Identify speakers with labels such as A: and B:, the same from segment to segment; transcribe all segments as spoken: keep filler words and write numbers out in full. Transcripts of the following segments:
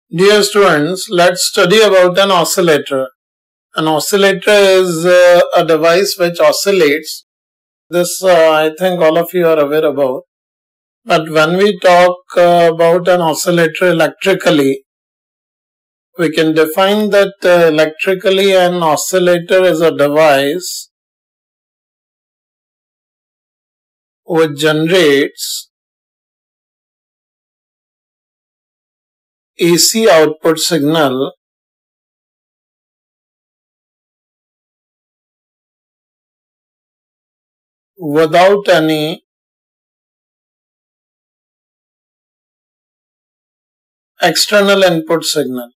A: Dear students, let's study about an oscillator. An oscillator is uh, a device which oscillates. This uh, I think all of you are aware about. But when we talk uh, about an oscillator electrically, we can define that uh, electrically an oscillator is a device which generates A C output signal without any external input signal.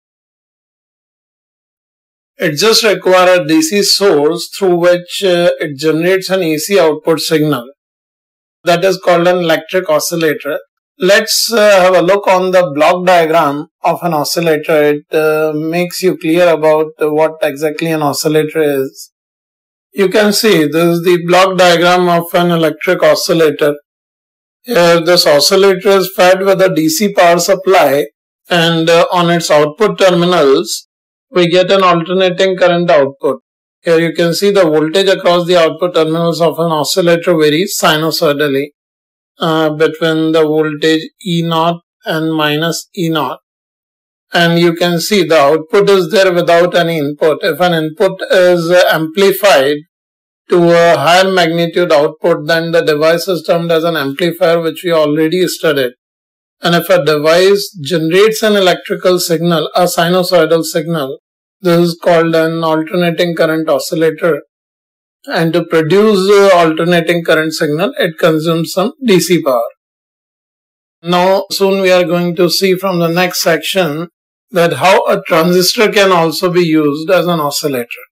A: It just requires a D C source through which uh, it generates an A C output signal. That is called an electric oscillator. Let's uh, have a look on the block diagram of an oscillator. It uh, makes you clear about uh, what exactly an oscillator is. You can see this is the block diagram of an electric oscillator. Here this oscillator is fed with a D C power supply, and uh, on its output terminals we get an alternating current output. Here you can see the voltage across the output terminals of an oscillator varies sinusoidally uh, between the voltage E zero and minus E zero. And you can see the output is there without any input. If an input is amplified to a higher magnitude output, then the device is termed as an amplifier, which we already studied. And if a device generates an electrical signal, a sinusoidal signal, this is called an alternating current oscillator. And to produce uh, alternating current signal, it consumes some D C power. Now, soon we are going to see from the next section that how a transistor can also be used as an oscillator.